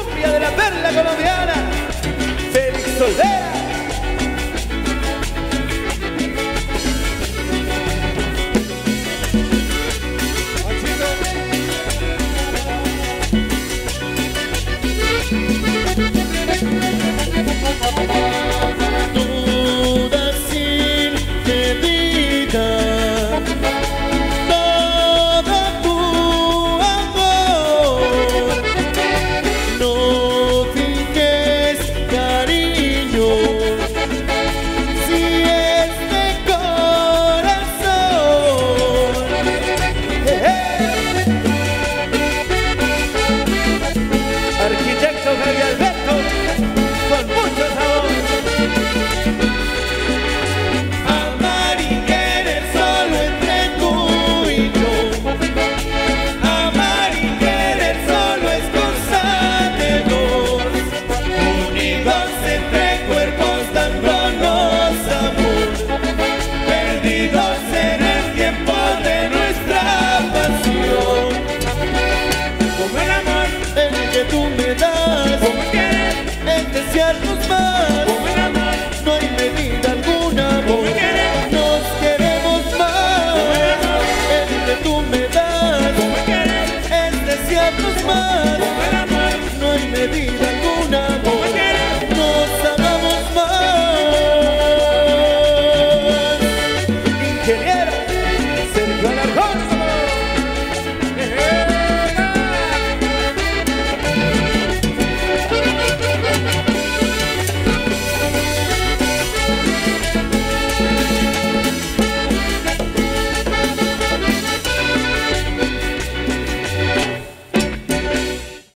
cumbia de la perla colombiana, Félix Soldera. Dudas sin medida, todo tu amor, no finges cariño, si es de corazón. Arquitecto Javier Alberto, con mucho sabor. Amar y querer solo entre tú y yo. Amar y querer solo es cosa de dos, unidos entre cuerpos dándonos amor, perdidos en el tiempo de nuestra pasión. Como el amor, el que tú me das, como el querer, el desearnos más. Como el amor, no hay medida alguna, como el querer, nos queremos más. Como el amor, el que tú me das, como el querer, el desearnos más. Como el amor, no hay medida alguna.